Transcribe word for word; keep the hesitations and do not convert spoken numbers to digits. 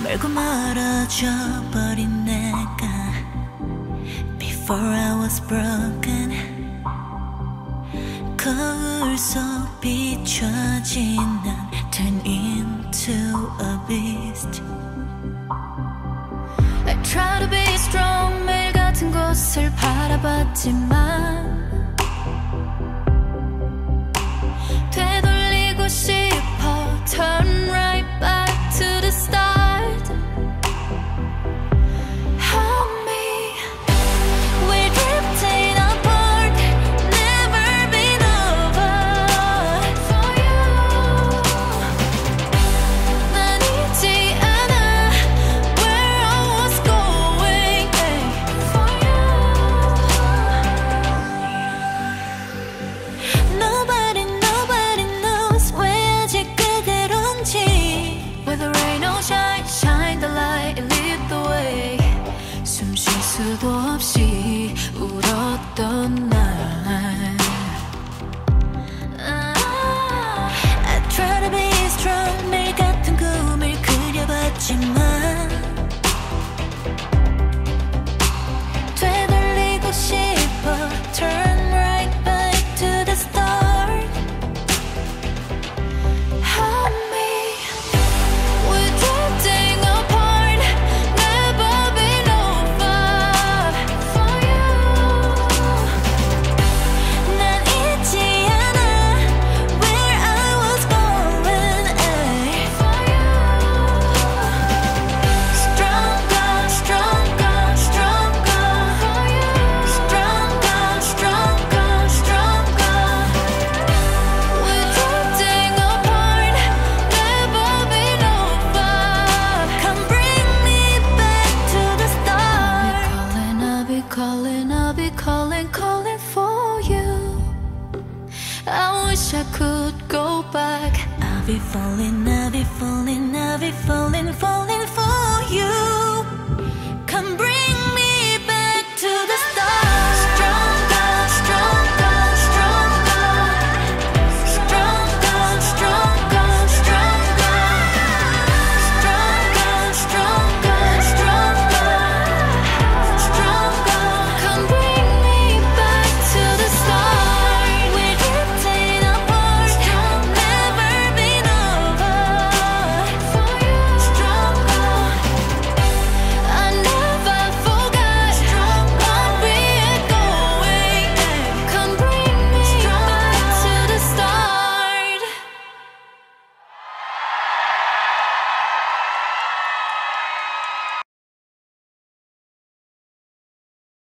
멀고 멀어져 버린 내가 Before I was broken 거울 속 비춰진 난 Turn into a beast I try to be strong 매일 같은 곳을 바라봤지만 되돌리고 싶어 Turn right back to the start Help me We're drifting apart Never been over For you 난 잊지 않아 Where I was going For you Nobody nobody knows 왜 아직 그대로인지 Whether rain or shine Shine the light and lead the way 숨 쉴 수도 없이 울었던 날 I try to be strong 매일 같은 꿈을 그려봤지만 되돌리고 싶어 Turn right back to the start Help me We're drifting apart Never been over For you 난 잊지 않아 Where I was going For you Stronger, stronger, stronger For you Stronger, stronger, stronger We're drifting apart Never been over Come bring me back to the start I'll be calling, I'll be calling, I'll be calling, calling for you I wish I could go back I'll be falling, I'll be falling, I'll be falling for